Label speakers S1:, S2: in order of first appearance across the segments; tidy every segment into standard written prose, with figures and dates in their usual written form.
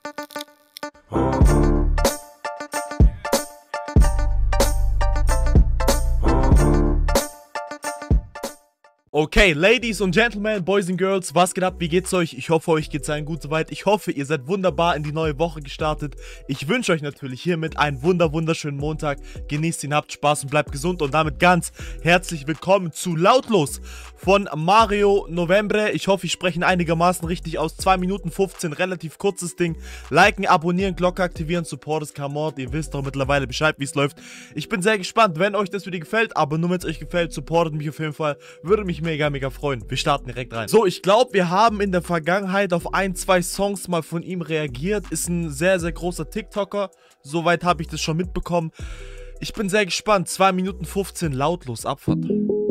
S1: Okay, Ladies und Gentlemen, Boys and Girls, was geht ab, wie geht's euch? Ich hoffe, euch geht's allen gut soweit. Ich hoffe, ihr seid wunderbar in die neue Woche gestartet. Ich wünsche euch natürlich hiermit einen wunderschönen Montag. Genießt ihn, habt Spaß und bleibt gesund. Und damit ganz herzlich willkommen zu Lautlos von Mario Novembre. Ich hoffe, ich spreche ihn einigermaßen richtig aus. 2 Minuten 15, relativ kurzes Ding. Liken, abonnieren, Glocke aktivieren, Support ist Kamord. Ihr wisst doch mittlerweile Bescheid, wie es läuft. Ich bin sehr gespannt, wenn euch das Video gefällt. Aber nur wenn es euch gefällt, supportet mich auf jeden Fall. Würde mich mega freuen. Wir starten direkt rein. So, ich glaube, wir haben in der Vergangenheit auf 1, 2 Songs mal von ihm reagiert. Ist ein sehr großer TikToker. Soweit habe ich das schon mitbekommen. Ich bin sehr gespannt. 2 Minuten 15, Lautlos, Abfahrt.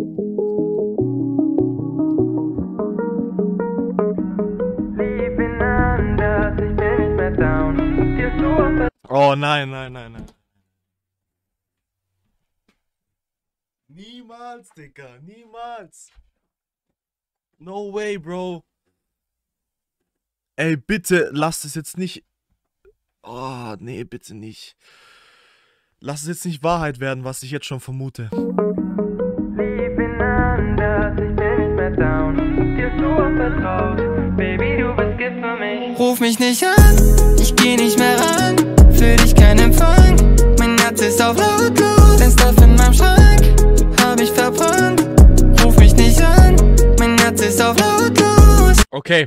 S1: Oh nein. Niemals, Digga, niemals. No way, Bro. Ey, bitte, lasst es jetzt nicht... Oh, nee, bitte nicht. Lass es jetzt nicht Wahrheit werden, was ich jetzt schon vermute.
S2: Ruf mich nicht an, ich geh nicht mehr ran. Für dich kein Empfang, mein Herz ist auf lautlos. Dein Stuff in meinem Schrank, hab ich verbrannt. Ruf mich nicht an, mein Herz ist auf lautlos.
S1: Okay,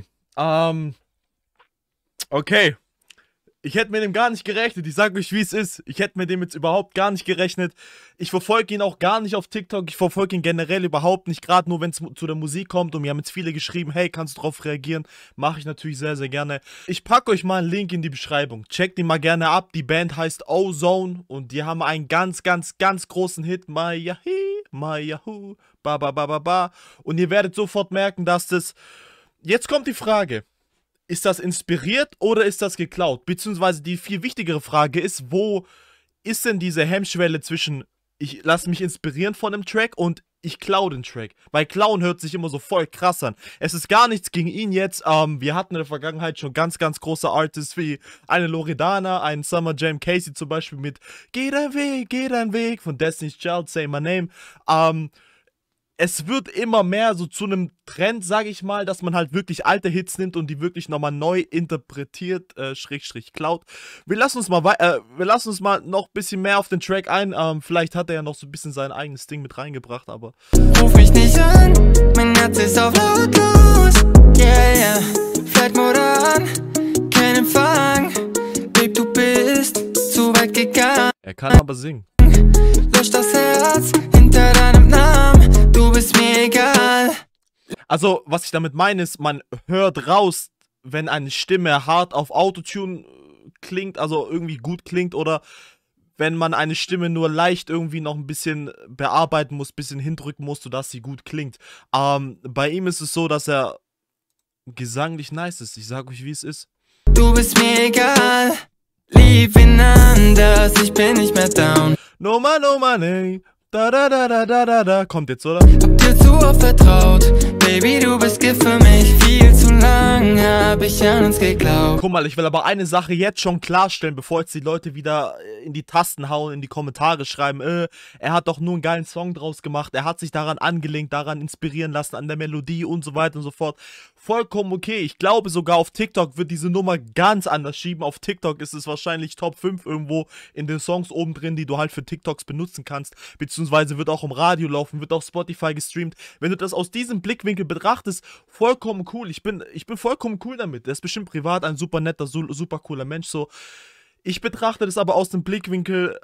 S1: okay. Ich hätte mit dem gar nicht gerechnet. Ich sage euch, wie es ist. Ich hätte mit dem jetzt überhaupt gar nicht gerechnet. Ich verfolge ihn auch gar nicht auf TikTok. Ich verfolge ihn generell überhaupt nicht. Gerade nur, wenn es zu der Musik kommt. Und mir haben jetzt viele geschrieben, hey, kannst du drauf reagieren? Mache ich natürlich sehr gerne. Ich packe euch mal einen Link in die Beschreibung. Checkt ihn mal gerne ab. Die Band heißt Ozone. Und die haben einen ganz großen Hit. My Yahoo, ba ba ba ba ba. Und ihr werdet sofort merken, dass das... Jetzt kommt die Frage. Ist das inspiriert oder ist das geklaut? Beziehungsweise die viel wichtigere Frage ist, wo ist denn diese Hemmschwelle zwischen ich lasse mich inspirieren von einem Track und ich klaue den Track? Weil klauen hört sich immer so voll krass an. Es ist gar nichts gegen ihn jetzt. Wir hatten in der Vergangenheit schon ganz große Artists wie eine Loredana, einen Summer Jam Casey zum Beispiel mit Geh dein Weg von Destiny's Child, Say My Name. Es wird immer mehr so zu einem Trend, sage ich mal, dass man halt wirklich alte Hits nimmt und die wirklich nochmal neu interpretiert, / klaut. Wir lassen uns mal noch ein bisschen mehr auf den Track ein. Vielleicht hat er ja noch so ein bisschen sein eigenes Ding mit reingebracht, aber...
S2: Ruf mich nicht an, mein Herz ist auf lautlos. Yeah, Flightmode an, kein Empfang. Babe, du bist zu weit gegangen.
S1: Er kann aber singen.
S2: Lösch das Herz hinter deinem Namen, du bist mir egal.
S1: Also, was ich damit meine ist, man hört raus, wenn eine Stimme hart auf Autotune klingt, also irgendwie gut klingt, oder wenn man eine Stimme nur leicht irgendwie noch ein bisschen bearbeiten muss, ein bisschen hindrücken muss, sodass sie gut klingt. Bei ihm ist es so, dass er gesanglich nice ist. Ich sag euch, wie es ist.
S2: Du bist mir egal, lieb ihn anders, ich bin nicht mehr down.
S1: No man, ey. Da. Kommt jetzt, oder?
S2: Hab dir zu oft vertraut, Baby, du bist Gift für mich. Viel zu lang hab ich an uns geglaubt.
S1: Guck mal, ich will aber eine Sache jetzt schon klarstellen, bevor jetzt die Leute wieder in die Tasten hauen, in die Kommentare schreiben, er hat doch nur einen geilen Song draus gemacht, er hat sich daran angelehnt, daran inspirieren lassen, an der Melodie und so weiter und so fort. Vollkommen okay. Ich glaube sogar auf TikTok wird diese Nummer ganz anders schieben. Auf TikTok ist es wahrscheinlich Top 5 irgendwo in den Songs oben drin, die du halt für TikToks benutzen kannst. Beziehungsweise wird auch im Radio laufen, wird auf Spotify gestreamt. Wenn du das aus diesem Blickwinkel betrachtest, vollkommen cool. Ich bin vollkommen cool damit. Der ist bestimmt privat ein super netter, super cooler Mensch. So. Ich betrachte das aber aus dem Blickwinkel,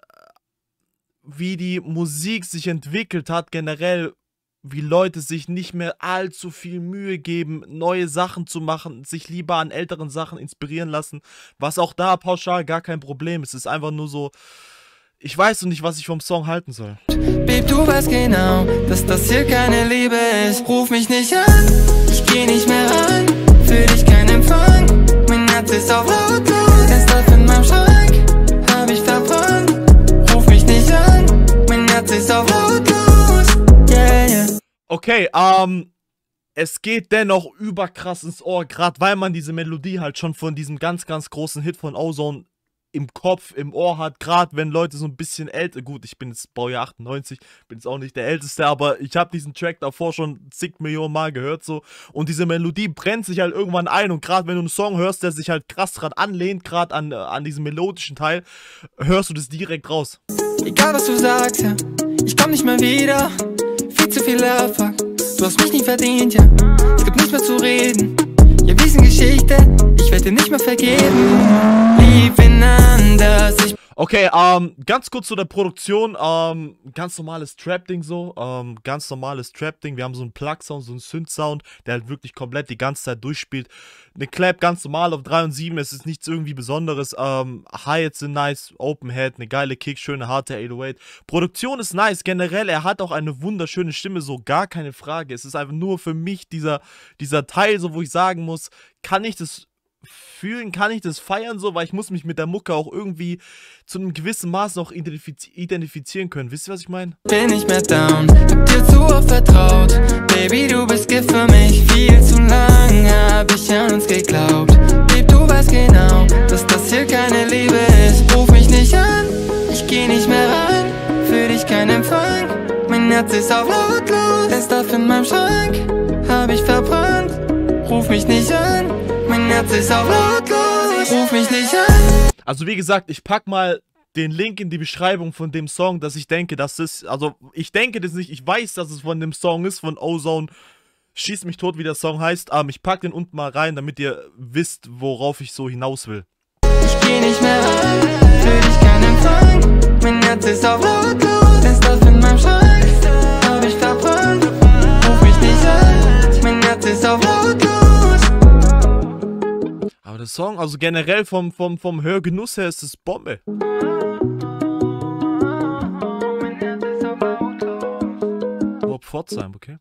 S1: wie die Musik sich entwickelt hat, generell, wie Leute sich nicht mehr allzu viel Mühe geben, neue Sachen zu machen, sich lieber an älteren Sachen inspirieren lassen, was auch da pauschal gar kein Problem ist. Es ist einfach nur so, ich weiß noch nicht, was ich vom Song halten soll.
S2: Babe, du weißt genau, dass das hier keine Liebe ist. Ruf mich nicht an, ich geh nicht mehr ran. Für dich kein Empfang, mein Herz ist auf lautlos. Dein Stuff in meinem Schrank, hab ich verbrannt. Ruf mich nicht an, mein Herz ist auf lautlos. Yeah.
S1: Okay, es geht dennoch überkrass ins Ohr, gerade weil man diese Melodie halt schon von diesem ganz, ganz großen Hit von Ozone im Kopf, im Ohr hat, gerade wenn Leute so ein bisschen älter, gut, ich bin jetzt Baujahr 98, bin jetzt auch nicht der Älteste, aber ich habe diesen Track davor schon zig Millionen Mal gehört so und diese Melodie brennt sich halt irgendwann ein und gerade wenn du einen Song hörst, der sich halt krass dran anlehnt, gerade an diesem melodischen Teil, hörst du das direkt raus.
S2: Egal was du sagst, ja, ich komm nicht mehr wieder, viel zu viel Erfolg, du hast mich nie verdient, ja, es gibt nichts mehr zu reden, ja, wir sind Geschichte, ich werde dir nicht mehr vergeben, lieb ihn anders,
S1: Okay, ganz kurz zu der Produktion, ganz normales Trap-Ding so, ganz normales Trap-Ding, wir haben so einen Plug-Sound, so einen Synth-Sound, der halt wirklich komplett die ganze Zeit durchspielt. Eine Clap ganz normal auf 3 und 7, es ist nichts irgendwie Besonderes, Hi-Hats sind nice, Open-Head, eine geile Kick, schöne harte 808. Produktion ist nice, generell, er hat auch eine wunderschöne Stimme, so gar keine Frage. Es ist einfach nur für mich dieser Teil, so wo ich sagen muss, kann ich das fühlen, kann ich das feiern so, weil ich muss mich mit der Mucke auch irgendwie zu einem gewissen Maß noch identifizieren können. Wisst ihr, was ich meine?
S2: bin nicht mehr down, hab dir zu oft vertraut, Baby, du bist Gift für mich, viel zu lang hab ich an uns geglaubt, Babe, du weißt genau, dass das hier keine Liebe ist, ruf mich nicht an, ich geh nicht mehr ran, für dich kein Empfang, mein Herz ist auf lautlos, der Stuff in meinem Schrank, hab ich verbrannt, ruf mich nicht an, mein Herz ist auf lautlos, ruf mich nicht an.
S1: Also wie gesagt, ich pack mal den Link in die Beschreibung von dem Song, dass ich denke, dass es, also ich denke das nicht, ich weiß, dass es von dem Song ist, von Ozone, Schieß mich tot, wie der Song heißt, ich pack den unten mal rein, damit ihr wisst, worauf ich so hinaus will.
S2: Ich geh nicht mehr ran, für dich kein Empfang, mein Herz ist auf lautlos, der Stuff in meinem Schrank, hab ich verbrannt, ruf mich nicht an, mein Herz ist auf lautlos.
S1: Aber der Song, also generell vom Hörgenuss her ist es Bombe. Bob Pforzheim, okay?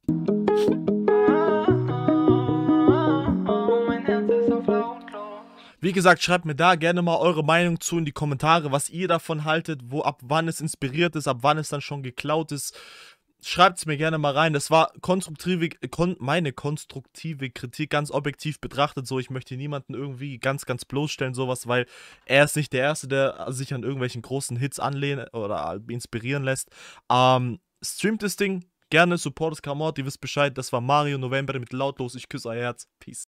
S1: Wie gesagt, schreibt mir da gerne mal eure Meinung zu in die Kommentare, was ihr davon haltet, ab wann es inspiriert ist, ab wann es dann schon geklaut ist. Schreibt es mir gerne mal rein. Das war meine konstruktive Kritik, ganz objektiv betrachtet. So, ich möchte niemanden irgendwie ganz, ganz bloßstellen, sowas, weil er ist nicht der Erste, der sich an irgendwelchen großen Hits anlehnen oder inspirieren lässt. Streamt das Ding gerne, support das Kamot, ihr wisst Bescheid. Das war Mario November mit Lautlos. Ich küsse euer Herz. Peace.